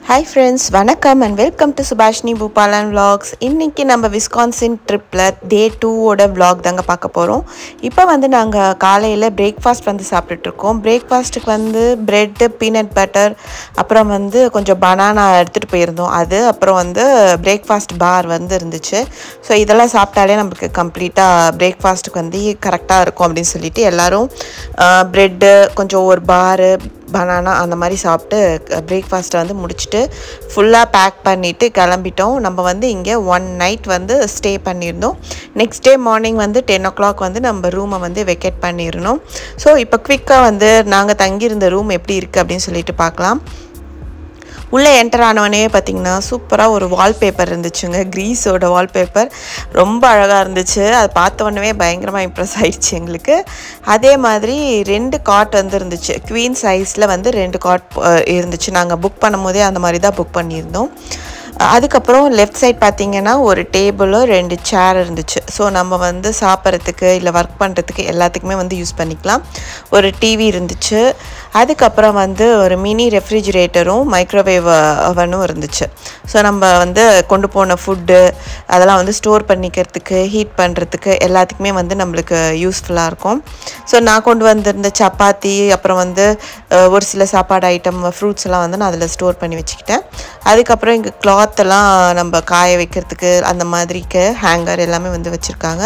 Hi friends, வணக்கம் and welcome to Subhashini Bhupalan Vlogs. இன்னைக்கு நம்ம விஸ்கான்சின் ட்ரிப்ல டே 2 ஓட vlog தாங்க பார்க்க போறோம். இப்போ வந்து நாங்க காலையில பிரேக்ஃபாஸ்ட் வந்து சாப்பிட்டுட்டு இருக்கோம். பிரேக்ஃபாஸ்ட்டுக்கு வந்து பிரெட், பீனட் பட்டர், அப்புறம் வந்து கொஞ்சம் பனானா எடுத்துட்டு போயிருந்தோம். அது அப்புறம் வந்து பிரேக்ஃபாஸ்ட் பார் வந்து இருந்துச்சு. ஸோ இதெல்லாம் சாப்பிட்டாலே நமக்கு கம்ப்ளீட்டாக பிரேக்ஃபாஸ்ட்டுக்கு வந்து கரெக்டாக இருக்கும் அப்படின்னு சொல்லிட்டு எல்லாரும் பிரெட்டு கொஞ்சம் ஒரு பாரு பனானா அந்த மாதிரி சாப்பிட்டு பிரேக்ஃபாஸ்ட்டை வந்து முடிச்சுட்டு ஃபுல்லாக பேக் பண்ணிவிட்டு கிளம்பிட்டோம். நம்ம வந்து இங்கே 1 நைட் வந்து ஸ்டே பண்ணியிருந்தோம். நெக்ஸ்ட் டே மார்னிங் வந்து 10 o'clock வந்து நம்ம ரூமை வந்து வெக்கேட் பண்ணிடணும். ஸோ இப்போ குவிக்காக வந்து நாங்கள் தங்கியிருந்த ரூம் எப்படி இருக்குது அப்படின்னு சொல்லிட்டு பார்க்கலாம். உள்ளே என்டர் ஆனவனே பார்த்திங்கன்னா சூப்பராக ஒரு வால்பேப்பர் இருந்துச்சுங்க. க்ரீஸோட வால்பேப்பர் ரொம்ப அழகாக இருந்துச்சு. அதை பார்த்தவொடனே பயங்கரமாக இம்ப்ரெஸ் ஆகிடுச்சு எங்களுக்கு. அதே மாதிரி 2 காட் வந்து இருந்துச்சு. குவீன் சைஸில் வந்து 2 காட் இருந்துச்சு. நாங்கள் புக் பண்ணும் போதே அந்த மாதிரி தான் புக் பண்ணியிருந்தோம். அதுக்கப்புறம் லெஃப்ட் சைட் பார்த்திங்கன்னா ஒரு டேபிளும் 2 சேர் இருந்துச்சு. ஸோ நம்ம வந்து சாப்பிட்றதுக்கு இல்லை ஒர்க் பண்ணுறதுக்கு எல்லாத்துக்குமே வந்து யூஸ் பண்ணிக்கலாம். ஒரு டிவி இருந்துச்சு. அதுக்கப்புறம் வந்து ஒரு மினி ரெஃப்ரிஜிரேட்டரும் மைக்ரோவேவ் அவனும் இருந்துச்சு. ஸோ நம்ம வந்து கொண்டு போன ஃபுட்டு அதெல்லாம் வந்து ஸ்டோர் பண்ணிக்கிறதுக்கு ஹீட் பண்ணுறதுக்கு எல்லாத்துக்குமே வந்து நம்மளுக்கு யூஸ்ஃபுல்லாக இருக்கும். ஸோ நான் கொண்டு வந்திருந்த சப்பாத்தி அப்புறம் வந்து ஒரு சில சாப்பாடு ஐட்டம் ஃப்ரூட்ஸ் எல்லாம் வந்து நான் அதில் ஸ்டோர் பண்ணி வச்சுக்கிட்டேன். அதுக்கப்புறம் இங்கே கிளாத்தெல்லாம் நம்ம காய வைக்கிறதுக்கு அந்த மாதிரிக்கு ஹேங்கர் எல்லாமே வந்து வச்சுருக்காங்க.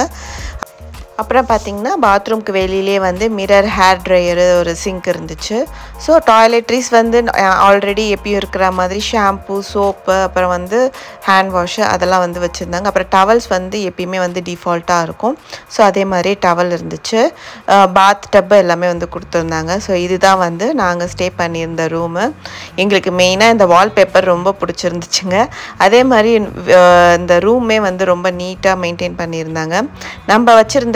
அப்புறம் பார்த்திங்கன்னா பாத்ரூம்க்கு வெளியிலே வந்து மிரர், ஹேர் ட்ரையரு, ஒரு சிங்க் இருந்துச்சு. ஸோ டாய்லெட்ரிஸ் வந்து ஆல்ரெடி எப்பயும் இருக்கிற மாதிரி ஷாம்பு, சோப்பு, அப்புறம் வந்து ஹேண்ட் வாஷு அதெல்லாம் வந்து வச்சுருந்தாங்க. அப்புறம் டவல்ஸ் வந்து எப்பயுமே வந்து டிஃபால்ட்டாக இருக்கும். ஸோ அதே மாதிரி டவல் இருந்துச்சு. பாத் டப்பு எல்லாமே வந்து கொடுத்துருந்தாங்க. ஸோ இதுதான் வந்து நாங்கள் ஸ்டே பண்ணியிருந்த ரூமு. எங்களுக்கு மெயினாக இந்த வால்பேப்பர் ரொம்ப பிடிச்சிருந்துச்சுங்க. அதே மாதிரி இந்த ரூமே வந்து ரொம்ப நீட்டாக மெயின்டைன் பண்ணியிருந்தாங்க. நம்ம வச்சுருந்த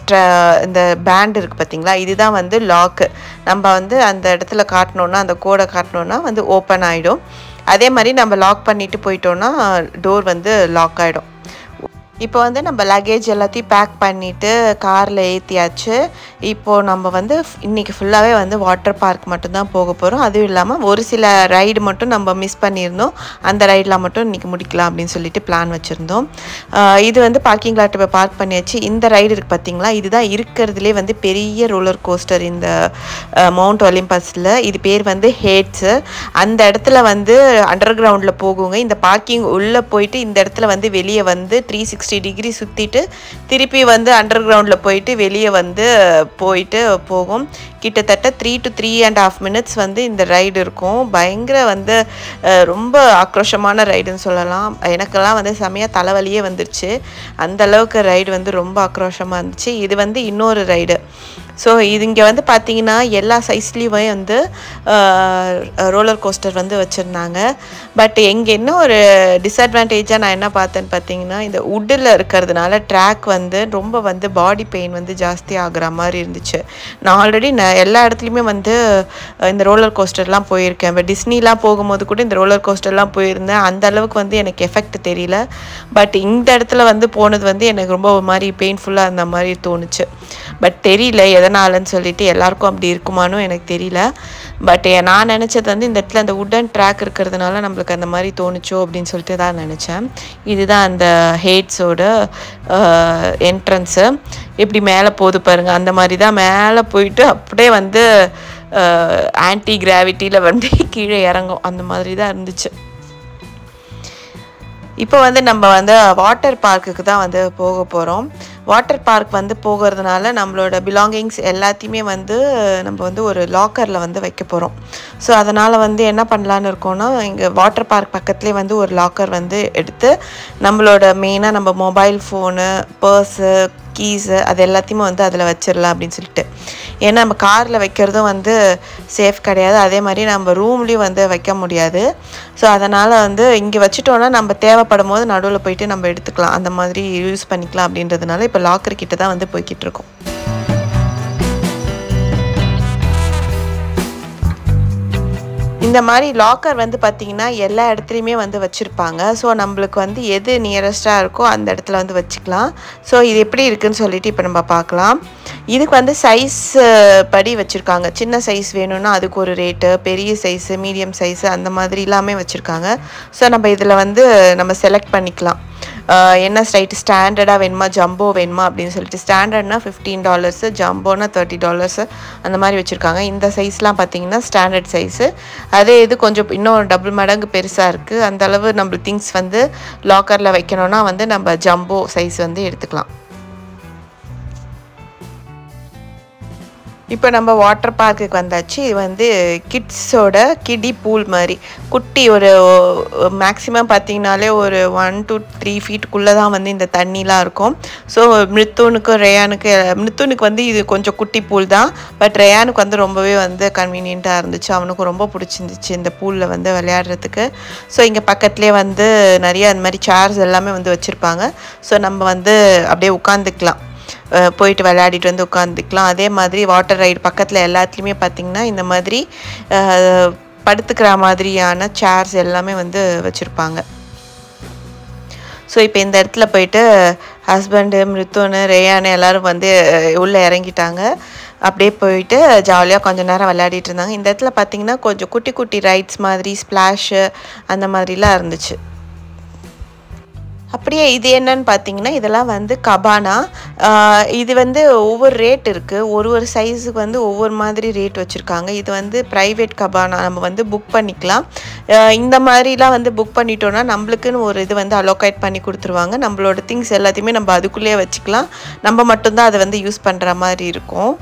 இந்த பேண்ட் இருக்குது பார்த்திங்களா, இதுதான் வந்து லாக்கு. நம்ம வந்து அந்த இடத்துல காட்டினோன்னா, அந்த கோடை காட்டினோன்னா வந்து ஓப்பன் ஆகிடும். அதே மாதிரி நம்ம லாக் பண்ணிவிட்டு போயிட்டோன்னா டோர் வந்து லாக் ஆகிடும். இப்போ வந்து நம்ம லக்கேஜ் எல்லாத்தையும் பேக் பண்ணிவிட்டு காரில் ஏற்றியாச்சு. இப்போது நம்ம வந்து இன்றைக்கி ஃபுல்லாகவே வந்து வாட்டர் பார்க் மட்டும்தான் போக போகிறோம். அதுவும் இல்லாமல் ஒரு சில ரைடு மட்டும் நம்ம மிஸ் பண்ணியிருந்தோம். அந்த ரைடெலாம் மட்டும் இன்றைக்கி முடிக்கலாம் அப்படின்னு சொல்லிட்டு பிளான் வச்சுருந்தோம். இது வந்து பார்க்கிங் லாட் இப்போ பார்க் பண்ணியாச்சு. இந்த ரைடு இருக்குது பார்த்திங்களா, இதுதான் இருக்கிறதுலே வந்து பெரிய ரோலர் கோஸ்டர் இந்த மவுண்ட் ஒலிம்பஸில். இது பேர் வந்து ஹேட்ஸு. அந்த இடத்துல வந்து அண்டர் கிரவுண்டில் போகுங்க. இந்த பார்க்கிங் உள்ளே போயிட்டு இந்த இடத்துல வந்து வெளியே வந்து 360 டிகிரி சுற்றிட்டு திருப்பி வந்து அண்டர் கிரவுண்டில் போயிட்டு வெளியே வந்து போயிட்டு போகும். கிட்டத்தட்ட 3 to 3.5 minutes வந்து இந்த ரைடு இருக்கும். பயங்கர வந்து ரொம்ப ஆக்ரோஷமான ரைடுன்னு சொல்லலாம். எனக்கெல்லாம் வந்து செமையாக தலைவலியே வந்துருச்சு. அந்தளவுக்கு ரைடு வந்து ரொம்ப ஆக்ரோஷமாக இருந்துச்சு. இது வந்து இன்னொரு ரைடு. ஸோ இது இங்கே வந்து பார்த்திங்கன்னா எல்லா சைஸ்லேயுமே வந்து ரோலர் கோஸ்டர் வந்து வச்சுருந்தாங்க. பட் எங்கே என்ன ஒரு டிஸ்அட்வான்டேஜாக நான் என்ன பார்த்தேன்னு பார்த்தீங்கன்னா, இந்த உட்டில் இருக்கிறதுனால ட்ராக் வந்து ரொம்ப வந்து பாடி பெயின் வந்து ஜாஸ்தி ஆகிற மாதிரி இருந்துச்சு. நான் ஆல்ரெடி எல்லா இடத்துலையுமே வந்து இந்த ரோலர் கோஸ்டர்லாம் போயிருக்கேன். பட் டிஸ்னிலாம் போகும்போது கூட இந்த ரோலர் கோஸ்டர்லாம் போயிருந்தேன். அந்த அளவுக்கு வந்து எனக்கு எஃபெக்ட் தெரியல. பட் இந்த இடத்துல வந்து போனது வந்து எனக்கு ரொம்ப ஒரு மாதிரி பெயின்ஃபுல்லாக இருந்த மாதிரி தோணுச்சு. பட் தெரியல எதனாலன்னு சொல்லிட்டு, எல்லாருக்கும் அப்படி இருக்குமானும் எனக்கு தெரியல. பட் நான் நினச்சது வந்து இந்த இடத்துல அந்த உட்டன் ட்ராக் இருக்கிறதுனால நம்மளுக்கு அந்த மாதிரி தோணுச்சோ அப்படின்னு சொல்லிட்டு தான் நினச்சேன். இதுதான் அந்த ஹேட்ஸோட என்ட்ரன்ஸு. எப்படி மேலே போகுது பாருங்கள். அந்த மாதிரி தான் மேலே போயிட்டு அப்படியே வந்து ஆன்டி கிராவிட்டியில் வந்து கீழே இறங்கும். அந்த மாதிரி தான் இருந்துச்சு. இப்போ வந்து நம்ம வந்து வாட்டர் பார்க்குக்கு தான் வந்து போக போகிறோம். வாட்டர் பார்க் வந்து போகிறதுனால நம்மளோட பிலாங்கிங்ஸ் எல்லாத்தையுமே வந்து நம்ம வந்து ஒரு லாக்கரில் வந்து வைக்க போகிறோம். ஸோ அதனால் வந்து என்ன பண்ணலான்னு இருக்கோன்னா, இங்கே வாட்டர் பார்க் பக்கத்துலேயே வந்து ஒரு லாக்கர் வந்து எடுத்து நம்மளோட மெயினாக நம்ம மொபைல் ஃபோனு, பர்ஸு, கீஸு அது எல்லாத்தையுமே வந்து அதில் வச்சிடலாம் அப்படின்னு சொல்லிட்டு. ஏன்னா நம்ம காரில் வைக்கிறதும் வந்து சேஃப் கிடையாது. அதே மாதிரி நம்ம ரூம்லேயும் வந்து வைக்க முடியாது. ஸோ அதனால் வந்து இங்கே வச்சுட்டோன்னா நம்ம தேவைப்படும் போது நடுவில் போயிட்டு நம்ம எடுத்துக்கலாம், அந்த மாதிரி யூஸ் பண்ணிக்கலாம் அப்படின்றதுனால இப்போ லாக்கர் கிட்ட தான் வந்து போய்கிட்டு இருக்கோம். இந்த மாதிரி லாக்கர் வந்து பார்த்திங்கன்னா எல்லா இடத்துலையுமே வந்து வச்சுருப்பாங்க. ஸோ நம்மளுக்கு வந்து எது நியரஸ்ட்டாக இருக்கோ அந்த இடத்துல வந்து வச்சுக்கலாம். ஸோ இது எப்படி இருக்குதுன்னு சொல்லிட்டு இப்போ நம்ம பார்க்கலாம். இதுக்கு வந்து சைஸ் படி வச்சுருக்காங்க. சின்ன சைஸ் வேணும்னா அதுக்கு ஒரு ரேட்டு, பெரிய சைஸு, மீடியம் சைஸு அந்த மாதிரி எல்லாமே வச்சுருக்காங்க. ஸோ நம்ம இதில் வந்து நம்ம செலக்ட் பண்ணிக்கலாம். என்ன சைட்டு ஸ்டாண்டர்டாக வேணுமா, ஜம்போ வேணுமா அப்படின்னு சொல்லிட்டு. ஸ்டாண்டர்ட்னா $15, ஜம்போனா $30 அந்த மாதிரி வச்சுருக்காங்க. இந்த சைஸ்லாம் பார்த்திங்கன்னா ஸ்டாண்டர்ட் சைஸு. அதே இது கொஞ்சம் இன்னும் டபுள் மடங்கு பெருசாக இருக்குது. அந்தளவு நம்மளுக்கு திங்ஸ் வந்து லாக்கரில் வைக்கணுன்னா வந்து நம்ம ஜம்போ சைஸ் வந்து எடுத்துக்கலாம். இப்போ நம்ம வாட்டர் பார்க்குக்கு வந்தாச்சு. இது வந்து கிட்ஸோட கிடி பூல் மாதிரி குட்டி, ஒரு மேக்ஸிமம் பார்த்திங்கனாலே ஒரு 1 to 3 ஃபீட்டுக்குள்ளே தான் வந்து இந்த தண்ணிலாம் இருக்கும். ஸோ மிருத்தூனுக்கும் மிருத்தூனுக்கு வந்து இது கொஞ்சம் குட்டி பூல் தான். பட் ரேயானுக்கு வந்து ரொம்பவே வந்து கன்வீனியண்ட்டாக இருந்துச்சு. அவனுக்கு ரொம்ப பிடிச்சிருந்துச்சு இந்த பூலில் வந்து விளையாடுறதுக்கு. ஸோ இங்கே பக்கத்துலேயே வந்து நிறைய அந்த மாதிரி சேர்ஸ் எல்லாமே வந்து வச்சுருப்பாங்க. ஸோ நம்ம வந்து அப்படியே உட்காந்துக்கலாம், போயிட்டு விளையாடிட்டு வந்து உட்காந்துக்கலாம். அதே மாதிரி வாட்டர் ரைடு பக்கத்தில் எல்லாத்துலேயுமே பார்த்திங்கன்னா இந்த மாதிரி படுத்துக்கிற மாதிரியான சேர்ஸ் எல்லாமே வந்து வச்சுருப்பாங்க. ஸோ இப்போ இந்த இடத்துல போயிட்டு ஹஸ்பண்டு, மிருத்தூனு, ரேயானு எல்லோரும் வந்து உள்ளே இறங்கிட்டாங்க. அப்படியே போயிட்டு ஜாலியாக கொஞ்சம் நேரம் விளையாடிட்டு இருந்தாங்க. இந்த இடத்துல பார்த்திங்கன்னா கொஞ்சம் குட்டி குட்டி ரைட்ஸ் மாதிரி, ஸ்ப்ளாஷு அந்த மாதிரிலாம் இருந்துச்சு. அப்படியே இது என்னன்னு பார்த்தீங்கன்னா, இதெல்லாம் வந்து கபானா. இது வந்து ஒவ்வொரு ரேட் இருக்குது. ஒரு சைஸுக்கு வந்து ஒவ்வொரு மாதிரி ரேட் வச்சுருக்காங்க. இது வந்து ப்ரைவேட் கபானா, நம்ம வந்து புக் பண்ணிக்கலாம். இந்த மாதிரிலாம் வந்து புக் பண்ணிட்டோன்னா நம்மளுக்குன்னு ஒரு இது வந்து அலோகேட் பண்ணி கொடுத்துருவாங்க. நம்மளோட திங்ஸ் எல்லாத்தையுமே நம்ம அதுக்குள்ளேயே வச்சுக்கலாம். நம்ம மட்டும்தான் அதை வந்து யூஸ் பண்ணுற மாதிரி இருக்கும்.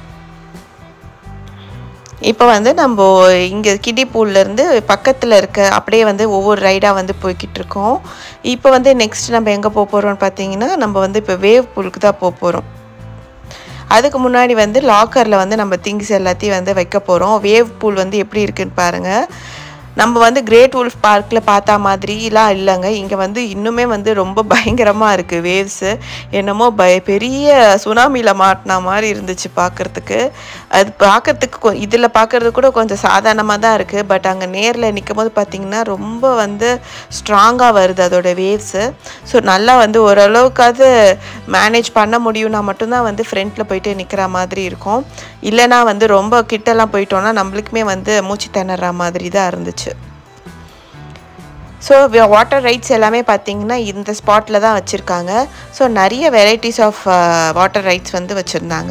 இப்போ வந்து நம்ம இங்கே கிடி பூல்லேருந்து பக்கத்தில் இருக்க அப்படியே வந்து ஒவ்வொரு ரைடாக வந்து போய்கிட்டு இருக்கோம். இப்போ வந்து நெக்ஸ்ட் நம்ம எங்கே போக போகிறோம்னு பார்த்தீங்கன்னா, நம்ம வந்து இப்போ வேவ் பூலுக்கு தான் போக போகிறோம். அதுக்கு முன்னாடி வந்து லாக்கரில் வந்து நம்ம திங்ஸ் எல்லாத்தையும் வந்து வைக்க போகிறோம். வேவ் பூல் வந்து எப்படி இருக்குதுன்னு பாருங்கள். நம்ம வந்து கிரேட் உல்ஃப் பார்க்கில் பார்த்தா மாதிரிலாம் இல்லைங்க. இங்கே வந்து இன்னுமே வந்து ரொம்ப பயங்கரமாக இருக்குது வேவ்ஸு. என்னமோ பெரிய சுனாமியில் மாட்டினா மாதிரி இருந்துச்சு பார்க்குறதுக்கு. அது பார்க்குறதுக்கு இதில் பார்க்குறது கூட கொஞ்சம் சாதாரணமாக தான் இருக்குது. பட் அங்கே நேரில் நிற்கும் போது பார்த்திங்கன்னா ரொம்ப வந்து ஸ்ட்ராங்காக வருது அதோட வேவ்ஸு. ஸோ நல்லா வந்து ஓரளவுக்காவது மேனேஜ் பண்ண முடியும்னா மட்டும்தான் வந்து ஃப்ரண்ட்டில் போயிட்டு நிற்கிற மாதிரி இருக்கும். இல்லைனா வந்து ரொம்ப கிட்டெல்லாம் போயிட்டோன்னா நம்மளுக்குமே வந்து மூச்சு திணற மாதிரி தான் இருந்துச்சு. ஸோ வாட்டர் ரைட்ஸ் எல்லாமே பார்த்திங்கன்னா இந்த ஸ்பாட்டில் தான் வச்சுருக்காங்க. ஸோ நிறைய வெரைட்டிஸ் ஆஃப் வாட்டர் ரைட்ஸ் வந்து வச்சுருந்தாங்க.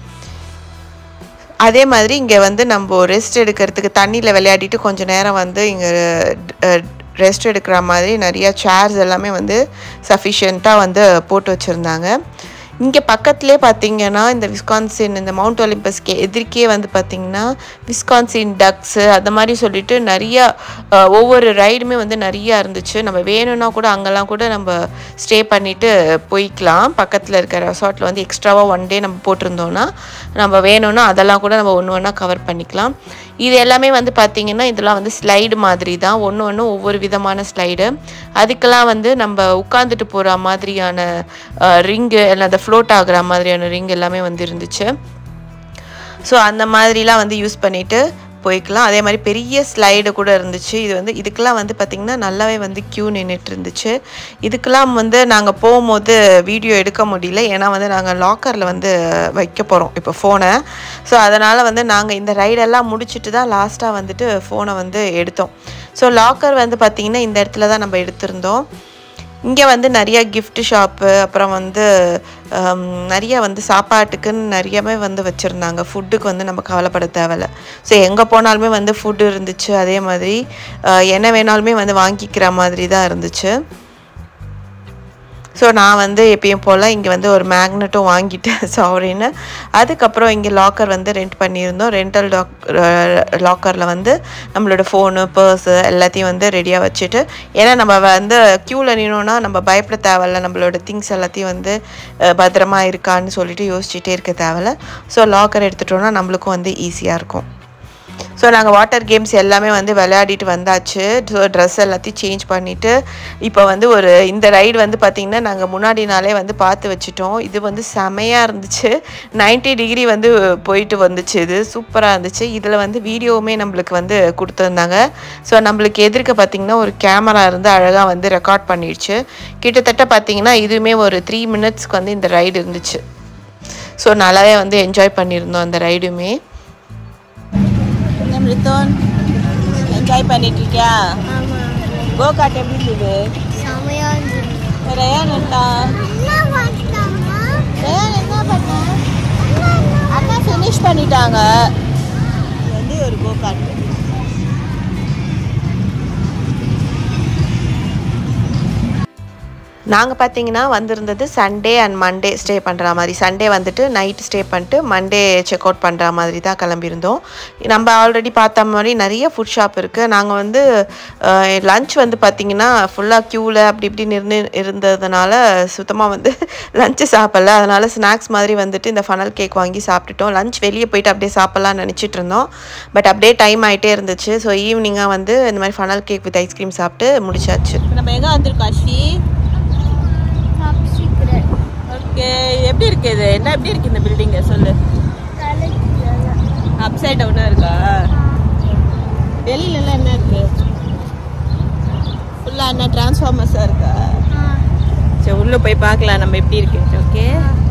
அதே மாதிரி இங்கே வந்து நம்ம ரெஸ்ட் எடுக்கிறதுக்கு தண்ணியில் விளையாடிட்டு கொஞ்சம் நேரம் வந்து இங்கே ரெஸ்ட் எடுக்கிற மாதிரி நிறையா சேர்ஸ் எல்லாமே வந்து சஃபிஷியண்ட்டாக வந்து போட்டு வச்சுருந்தாங்க. இங்கே பக்கத்துலேயே பார்த்திங்கன்னா இந்த விஸ்கான்சின், இந்த மவுண்ட் ஒலிம்பஸ்க்கு எதிர்க்கே வந்து பார்த்திங்கன்னா விஸ்கான்சின் டக்ஸு அந்த மாதிரி சொல்லிட்டு நிறையா ஒவ்வொரு ரைடுமே வந்து நிறையா இருந்துச்சு. நம்ம வேணும்னா கூட அங்கெல்லாம் கூட நம்ம ஸ்டே பண்ணிவிட்டு போய்க்கலாம். பக்கத்தில் இருக்கிற ரெசார்ட்டில் வந்து எக்ஸ்ட்ராவாக 1 டே நம்ம போட்டிருந்தோன்னா நம்ம வேணும்னா அதெல்லாம் கூட நம்ம ஒன்று ஒன்றா கவர் பண்ணிக்கலாம். இது எல்லாமே வந்து பார்த்திங்கன்னா இதெல்லாம் வந்து ஸ்லைடு மாதிரி தான். ஒன்று ஒவ்வொரு விதமான ஸ்லைடு. அதுக்கெல்லாம் வந்து நம்ம உட்காந்துட்டு போகிற மாதிரியான ரிங்கு, இல்லை அந்த ஃப்ளோட் ஆகிற மாதிரியான ரிங் எல்லாமே வந்து இருந்துச்சு. ஸோ அந்த மாதிரிலாம் வந்து யூஸ் பண்ணிவிட்டு போய்க்கலாம். அதே மாதிரி பெரிய ஸ்லைடு கூட இருந்துச்சு. இது வந்து இதுக்கெல்லாம் வந்து பார்த்திங்கன்னா நல்லாவே வந்து க்யூ நின்றுட்டு இருந்துச்சு. இதுக்கெல்லாம் வந்து நாங்கள் போகும்போது வீடியோ எடுக்க முடியல. ஏன்னா வந்து நாங்கள் லாக்கரில் வந்து வைக்க போகிறோம் இப்போ ஃபோனை. ஸோ அதனால் வந்து நாங்கள் இந்த ரைடெல்லாம் முடிச்சுட்டு தான் லாஸ்ட்டாக வந்துட்டு ஃபோனை வந்து எடுத்தோம். ஸோ லாக்கர் வந்து பார்த்திங்கன்னா இந்த இடத்துல தான் நம்ம எடுத்திருந்தோம். இங்கே வந்து நிறையா கிஃப்ட் ஷாப்பு, அப்புறம் வந்து நிறைய வந்து சாப்பாட்டுக்குன்னு நிறையவே வந்து வச்சுருந்தாங்க. ஃபுட்டுக்கு வந்து நம்ம கவலைப்பட தேவையில்ல. ஸோ எங்கே போனாலுமே வந்து ஃபுட்டு இருந்துச்சு. அதே மாதிரி என்ன வேணாலுமே வந்து வாங்கிக்கிற மாதிரி தான் இருந்துச்சு. ஸோ நான் வந்து எப்பயும் போல் இங்கே வந்து ஒரு மேக்னெட்டும் வாங்கிட்டேன் சாரின்னு. அதுக்கப்புறம் இங்கே லாக்கர் வந்து ரெண்ட் பண்ணியிருந்தோம். ரெண்டல் லாக்கரில் வந்து நம்மளோட ஃபோனு, பர்ஸு எல்லாத்தையும் வந்து ரெடியாக வச்சுட்டு, ஏன்னா நம்ம வந்து க்யூவில் நின்னோன்னா நம்ம பயப்பட தேவையில்ல. நம்மளோட திங்ஸ் எல்லாத்தையும் வந்து பத்திரமா இருக்கான்னு சொல்லிட்டு யோசிச்சுட்டே இருக்க தேவையில்ல. ஸோ லாக்கர் எடுத்துட்டோன்னா நம்மளுக்கும் வந்து ஈஸியாக இருக்கும். ஸோ நாங்கள் வாட்டர் கேம்ஸ் எல்லாமே வந்து விளையாடிட்டு வந்தாச்சு. ஸோ ட்ரெஸ் எல்லாத்தையும் சேஞ்ச் பண்ணிவிட்டு இப்போ வந்து இந்த ரைடு வந்து பார்த்திங்கன்னா நாங்கள் முன்னாடி நாளே வந்து பார்த்து வச்சுட்டோம். இது வந்து செமையாக இருந்துச்சு. 90 டிகிரி வந்து போயிட்டு வந்துச்சு. இது சூப்பராக இருந்துச்சு. இதில் வந்து வீடியோவுமே நம்மளுக்கு வந்து கொடுத்துருந்தாங்க. ஸோ நம்மளுக்கு எதிர்க்க பார்த்திங்கன்னா ஒரு கேமரா இருந்து அழகாக வந்து ரெக்கார்ட் பண்ணிடுச்சு. கிட்டத்தட்ட பார்த்திங்கன்னா இதுவுமே ஒரு 3 மினிட்ஸ்க்கு வந்து இந்த ரைடு இருந்துச்சு. ஸோ நல்லாவே வந்து என்ஜாய் பண்ணியிருந்தோம் அந்த ரைடுமே. மிருத்தோன் என்ஜாய் பண்ணிட்டு இருக்கியா? கோ கார்ட் எப்படி இருந்தது? ரயான் என்ன பண்ண அண்ணா ஃபினிஷ் பண்ணிட்டாங்க. வந்து ஒரு கோ கார்ட். நாங்கள் பார்த்தீங்கன்னா வந்திருந்தது சண்டே அண்ட் மண்டே ஸ்டே பண்ணுற மாதிரி. சண்டே வந்துட்டு நைட்டு ஸ்டே பண்ணிட்டு மண்டே செக் அவுட் பண்ணுற மாதிரி தான் கிளம்பியிருந்தோம். நம்ம ஆல்ரெடி பார்த்த மாதிரி நிறைய ஃபுட் ஷாப் இருக்குது. நாங்கள் வந்து லன்ச் வந்து பார்த்திங்கன்னா ஃபுல்லாக க்யூவில் அப்படி இப்படின்னு இருந்ததுனால சுத்தமாக வந்து லஞ்சு சாப்பிடல. அதனால் ஸ்நாக்ஸ் மாதிரி வந்துட்டு இந்த ஃபனல் கேக் வாங்கி சாப்பிட்டுட்டோம். லஞ்ச் வெளியே போயிட்டு அப்படியே சாப்பிட்லான்னு நினச்சிட்டு இருந்தோம். பட் அப்படியே டைம் ஆகிட்டே இருந்துச்சு. ஸோ ஈவினிங்காக வந்து இந்த மாதிரி ஃபனல் கேக் வித் ஐஸ்கிரீம் சாப்பிட்டு முடிச்சாச்சு. நம்ம எங்கே வந்திருக்கோம் அஸ்வி? ஓகே, எப்படி இருக்கு இது? என்ன எப்படி இருக்கு இந்த பில்டிங் சொல்லு. அப்சைட் டவுனா இருக்கா? வெளியில எல்லாம் என்ன இருக்கு? ஃபுல்லா என்ன டிரான்ஸ்ஃபார்மர்ஸா இருக்கா? சரி உள்ள போய் பார்க்கலாம் நம்ம எப்படி இருக்கு. ஓகே,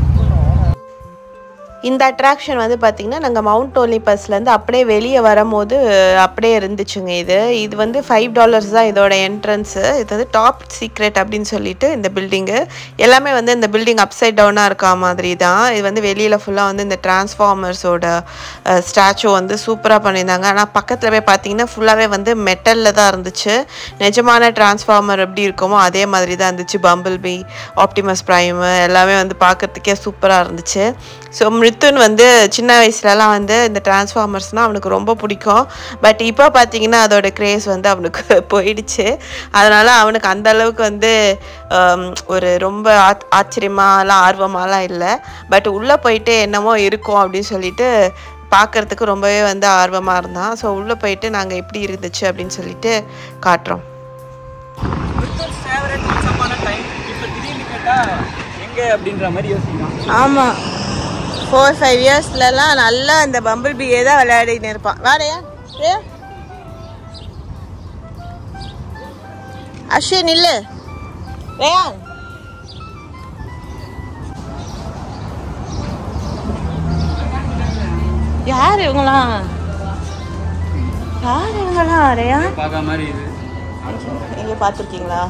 இந்த அட்ராக்ஷன் வந்து பார்த்திங்கன்னா நாங்கள் மவுண்ட் ஒலிம்பஸ்லேருந்து அப்படியே வெளியே வரும்போது அப்படியே இருந்துச்சுங்க. இது வந்து $5 தான் இதோட என்ட்ரன்ஸு. இது வந்து டாப் சீக்ரெட் அப்படின்னு சொல்லிட்டு இந்த பில்டிங்கு எல்லாமே வந்து இந்த பில்டிங் அப்சைட் டவுனாக இருக்கா மாதிரி தான். இது வந்து வெளியில் ஃபுல்லாக வந்து இந்த டிரான்ஸ்ஃபார்மர்ஸோட ஸ்டாச்சு வந்து சூப்பராக பண்ணியிருந்தாங்க. ஆனால் பக்கத்தில் போய் பார்த்திங்கன்னா ஃபுல்லாகவே வந்து மெட்டலில் தான் இருந்துச்சு. நிஜமான டிரான்ஸ்ஃபார்மர் எப்படி இருக்குமோ அதே மாதிரி தான் இருந்துச்சு. பம்பிள் பி, ஆப்டிமஸ் ப்ரைமு எல்லாமே வந்து பார்க்குறதுக்கே சூப்பராக இருந்துச்சு. ஸோ மிருத்துன் வந்து சின்ன வயசுலலாம் வந்து இந்த டிரான்ஸ்ஃபார்மர்ஸ்னால் அவனுக்கு ரொம்ப பிடிக்கும். பட் இப்போ பார்த்திங்கன்னா அதோட கிரேஸ் வந்து அவனுக்கு போயிடுச்சு. அதனால் அவனுக்கு அந்தளவுக்கு வந்து ஒரு ரொம்ப ஆச்சரியமாலாம் ஆர்வமாலாம் இல்லை. பட் உள்ளே போயிட்டு என்னமோ இருக்கும் அப்படின்னு சொல்லிட்டு பார்க்குறதுக்கு ரொம்பவே வந்து ஆர்வமாக இருந்தான். ஸோ உள்ளே போயிட்டு நாங்கள் எப்படி இருந்துச்சு அப்படின்னு சொல்லிட்டு காட்டுறோம். ஆமாம், 4-5 இயர்ஸ்லலாம் நல்லா இந்த பம்பிள் பிஏ தான் விளையாடின்னு இருப்பான். வேறையா அஸ்வின் இல்ல ரேயான் யார் இவங்களாம்? ரேயான் எங்கே பார்த்துருக்கீங்களா?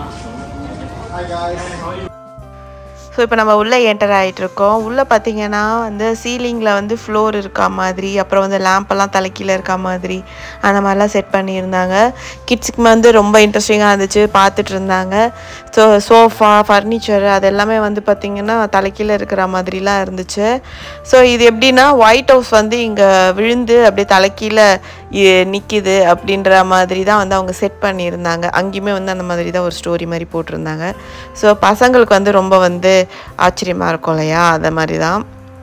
ஸோ இப்போ நம்ம உள்ளே என்டர் ஆகிட்ருக்கோம். உள்ளே பார்த்திங்கன்னா வந்து சீலிங்கில் வந்து ஃப்ளோர் இருக்கா மாதிரி, அப்புறம் வந்து லேம்பெல்லாம் தலைக்கீழே இருக்கா மாதிரி அந்த மாதிரிலாம் செட் பண்ணியிருந்தாங்க. கிட்ஸுக்கு வந்து ரொம்ப இன்ட்ரெஸ்டிங்காக இருந்துச்சு, பார்த்துட்டு இருந்தாங்க. ஸோ சோஃபா, ஃபர்னிச்சர் அது எல்லாமே வந்து பார்த்திங்கன்னா தலைக்கீழே இருக்கிற மாதிரிலாம் இருந்துச்சு. ஸோ இது எப்படின்னா ஒயிட் ஹவுஸ் வந்து இங்கே விழுந்து அப்படியே தலைக்கீழே நிற்கிது அப்படின்ற மாதிரி தான் வந்து அவங்க செட் பண்ணியிருந்தாங்க. அங்கேயுமே வந்து அந்த மாதிரி தான் ஒரு ஸ்டோரி மாதிரி போட்டிருந்தாங்க. ஸோ பசங்களுக்கு வந்து ரொம்ப வந்து ஆச்சரியமாக இருக்கும் இல்லையா, அதை மாதிரி தான்.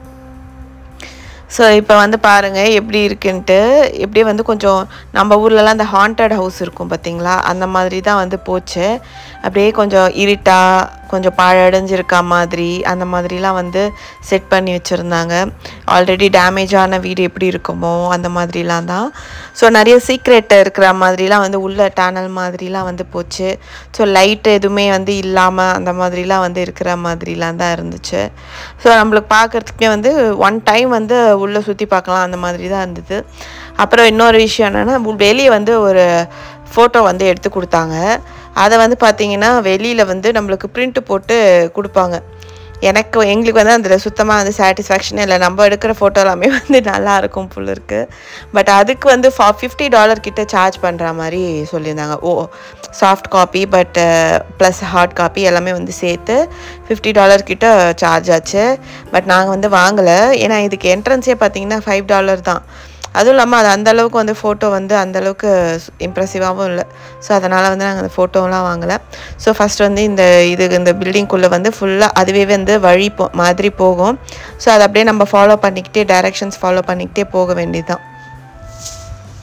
ஸோ இப்போ வந்து பாருங்கள் எப்படி இருக்குன்ட்டு. எப்படியே வந்து கொஞ்சம் நம்ம ஊர்லலாம் அந்த ஹாண்டட் ஹவுஸ் இருக்கும் பார்த்திங்களா, அந்த மாதிரி தான் வந்து போச்சு. அப்படியே கொஞ்சம் இருட்டாக கொஞ்சம் பாழடைஞ்சிருக்கா மாதிரி அந்த மாதிரிலாம் வந்து செட் பண்ணி வச்சுருந்தாங்க. ஆல்ரெடி டேமேஜான வீடு எப்படி இருக்குமோ அந்த மாதிரிலாம் தான். ஸோ நிறைய சீக்ரெட் இருக்கிற மாதிரிலாம் வந்து உள்ள டேனல் மாதிரிலாம் வந்து போச்சு. ஸோ லைட்டு எதுவுமே வந்து இல்லாமல் அந்த மாதிரிலாம் வந்து இருக்கிற மாதிரிலாம் தான் இருந்துச்சு. ஸோ நம்மளுக்கு பார்க்குறதுக்குமே வந்து ஒன் டைம் வந்து உள்ளே சுற்றி பார்க்கலாம் அந்த மாதிரி தான் இருந்தது. அப்புறம் இன்னொரு விஷயம் என்னென்னா, வெளியே வந்து ஒரு ஃபோட்டோ வந்து எடுத்து கொடுத்தாங்க. அதை வந்து பார்த்திங்கன்னா வெளியில் வந்து நம்மளுக்கு பிரிண்ட்டு போட்டு கொடுப்பாங்க. எங்களுக்கு வந்து அதில் சுத்தமாக வந்து சாட்டிஸ்ஃபேக்ஷனே இல்லை. நம்ம எடுக்கிற ஃபோட்டோ எல்லாமே வந்து நல்லாயிருக்கும் போல இருக்குது. பட் அதுக்கு வந்து $50 கிட்ட சார்ஜ் பண்ணுற மாதிரி சொல்லியிருந்தாங்க. Soft copy but plus hard copy எல்லாமே வந்து சேர்த்து $50 கிட்ட சார்ஜ் ஆச்சு. பட் நாங்கள் வந்து வாங்கலை. ஏன்னா இதுக்கு என்ட்ரன்ஸே பார்த்திங்கன்னா $5 தான். அதுவும் இல்லாமல் அது அந்தளவுக்கு வந்து ஃபோட்டோ வந்து அந்தளவுக்கு இம்ப்ரெசிவாகவும் இல்லை. ஸோ அதனால் வந்து நாங்கள் அந்த ஃபோட்டோலாம் வாங்கலை. ஸோ ஃபஸ்ட் வந்து இந்த பில்டிங்குள்ளே வந்து ஃபுல்லாக அதுவே வந்து வழி மாதிரி போகும். ஸோ அதை அப்படியே நம்ம ஃபாலோ பண்ணிக்கிட்டே டைரெக்ஷன்ஸ் ஃபாலோ பண்ணிக்கிட்டே போக வேண்டியதுதான்.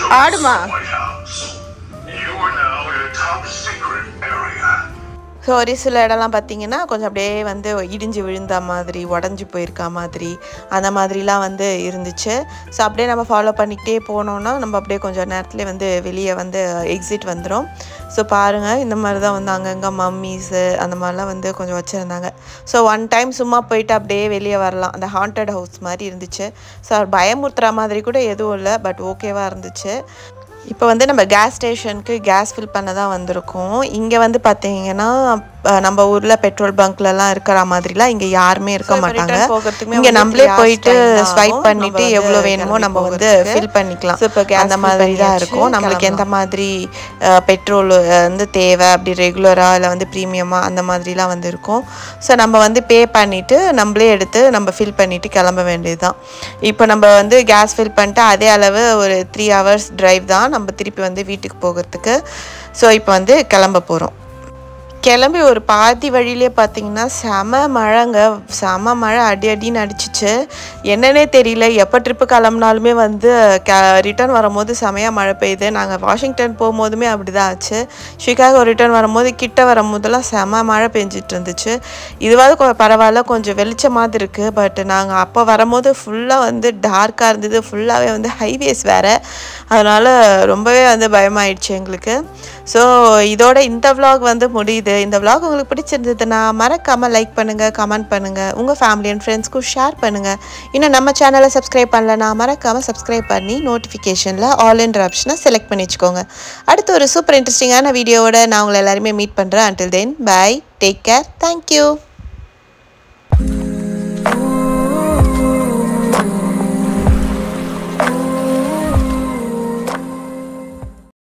ஆடுமா ஸோ ஒரு சில இடம்லாம் பார்த்தீங்கன்னா கொஞ்சம் அப்படியே வந்து இடிஞ்சு விழுந்த மாதிரி உடஞ்சி போயிருக்க மாதிரி அந்த மாதிரிலாம் வந்து இருந்துச்சு. ஸோ அப்படியே நம்ம ஃபாலோ பண்ணிக்கிட்டே போனோன்னா நம்ம அப்படியே கொஞ்சம் நேரத்துலேயே வந்து வெளியே வந்து எக்ஸிட் வந்துடும். ஸோ பாருங்கள் இந்த மாதிரி தான் வந்து அங்கங்கே மம்மீஸு அந்த மாதிரிலாம் வந்து கொஞ்சம் வச்சுருந்தாங்க. ஸோ ஒன் டைம் சும்மா போயிட்டு அப்படியே வெளியே வரலாம். அந்த ஹாண்டட் ஹவுஸ் மாதிரி இருந்துச்சு. ஸோ பயமுறுத்துகிற மாதிரி கூட எதுவும் இல்லை, பட் ஓகேவாக இருந்துச்சு. இப்போ வந்து நம்ம கேஸ் ஸ்டேஷனுக்கு கேஸ் ஃபில் பண்ண தான் வந்திருக்கோம். இங்கே வந்து பார்த்தீங்கன்னா நம்ம ஊரில் பெட்ரோல் பங்க்லலாம் இருக்கிற மாதிரிலாம் இங்கே யாருமே இருக்க மாட்டாங்க. இங்கே நம்மளே போயிட்டு ஸ்வைப் பண்ணிவிட்டு எவ்வளோ வேணுமோ நம்ம வந்து ஃபில் பண்ணிக்கலாம். ஸோ இப்போ அந்த மாதிரி தான் இருக்கும். நம்மளுக்கு எந்த மாதிரி பெட்ரோல் வந்து தேவை, அப்படி ரெகுலராக இல்லை வந்து ப்ரீமியமாக அந்த மாதிரிலாம் வந்து இருக்கும். ஸோ நம்ம வந்து பே பண்ணிவிட்டு நம்மளே எடுத்து நம்ம ஃபில் பண்ணிவிட்டு கிளம்ப வேண்டியது தான். இப்போ நம்ம வந்து கேஸ் ஃபில் பண்ணிட்டு அதே அளவு ஒரு 3 hours டிரைவ் தான் நம்ம திருப்பி வந்து வீட்டுக்கு போகிறதுக்கு. ஸோ இப்போ வந்து கிளம்ப போகிறோம். கிளம்பி ஒரு பாதி வழியிலே பார்த்தீங்கன்னா செம மழைங்க. செம மழை அடி அடின்னு அடிச்சிச்சு. என்னன்னே தெரியல. எப்போ ட்ரிப்பு கிளம்புனாலுமே வந்து ரிட்டர்ன் வரும்போது செமையாக மழை பெய்யுது. நாங்கள் வாஷிங்டன் போகும்போதுமே அப்படி தான் ஆச்சு. ஷிகாகோ ரிட்டர்ன் வரும்போது கிட்ட வரும்போதெல்லாம் செம மழை பெஞ்சிட்டு இருந்துச்சு. இதுவாது பரவாயில்ல, கொஞ்சம் வெளிச்சமாக இருக்குது. பட் நாங்கள் அப்போ வரும்போது ஃபுல்லாக வந்து டார்க்காக இருந்தது. ஃபுல்லாகவே வந்து ஹைவேஸ் வேறு. அதனால் ரொம்பவே வந்து பயமாயிடுச்சு எங்களுக்கு. ஸோ இதோட இந்த vlog வந்து முடியுது. இந்த vlog உங்களுக்கு பிடிச்சிருந்ததுன்னா மறக்காமல் லைக் பண்ணுங்கள், கமெண்ட் பண்ணுங்கள், உங்கள் ஃபேமிலி அண்ட் ஃப்ரெண்ட்ஸ்க்கும் ஷேர் பண்ணுங்கள். இன்னும் நம்ம சேனலை சப்ஸ்கிரைப் பண்ணலன்னா மறக்காமல் சப்ஸ்கிரைப் பண்ணி நோட்டிஃபிகேஷனில் ஆல் என்ற ஆப்ஷனை செலக்ட் பண்ணி வச்சுக்கோங்க. அடுத்து ஒரு சூப்பர் இன்ட்ரெஸ்டிங்கான வீடியோவோட நான் உங்களை எல்லாருமே மீட் பண்ணுறேன். until then bye, take care, thank you.